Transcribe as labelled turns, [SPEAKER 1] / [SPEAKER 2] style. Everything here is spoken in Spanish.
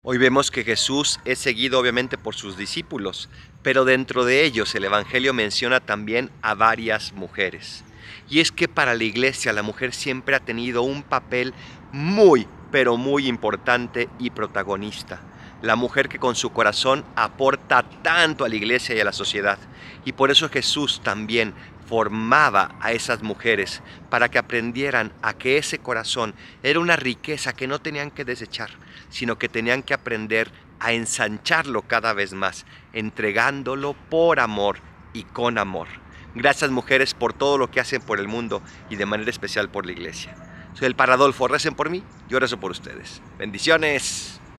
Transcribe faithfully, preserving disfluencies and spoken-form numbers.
[SPEAKER 1] Hoy vemos que Jesús es seguido obviamente por sus discípulos, pero dentro de ellos el Evangelio menciona también a varias mujeres. Y es que para la iglesia la mujer siempre ha tenido un papel muy, pero muy importante y protagonista. La mujer que con su corazón aporta tanto a la iglesia y a la sociedad. Y por eso Jesús también formaba a esas mujeres para que aprendieran a que ese corazón era una riqueza que no tenían que desechar, sino que tenían que aprender a ensancharlo cada vez más, entregándolo por amor y con amor. Gracias, mujeres, por todo lo que hacen por el mundo y de manera especial por la iglesia. Soy el Padre Adolfo, recen por mí, yo rezo por ustedes. Bendiciones.